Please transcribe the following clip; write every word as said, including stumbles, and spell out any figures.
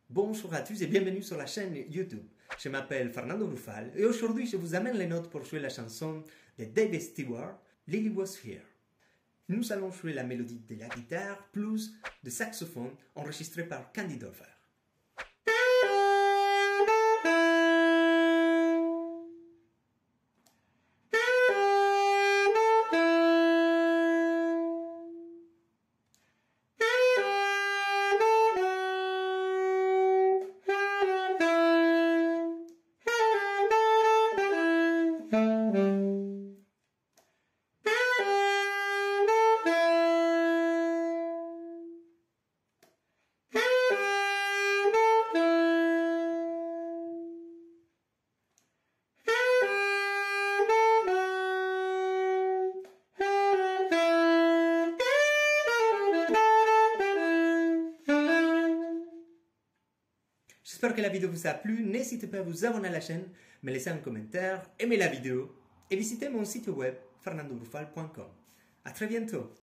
Bonjour à tous et bienvenue sur la chaîne YouTube. Je m'appelle Fernando Brufal et aujourd'hui je vous amène les notes pour jouer la chanson de David Stewart, Lily Was Here. Nous allons jouer la mélodie de la guitare plus de saxophone enregistré par Candy Dulfer. J'espère que la vidéo vous a plu, n'hésitez pas à vous abonner à la chaîne, me laisser un commentaire, aimer la vidéo et visiter mon site web fernando brufal point com. A très bientôt.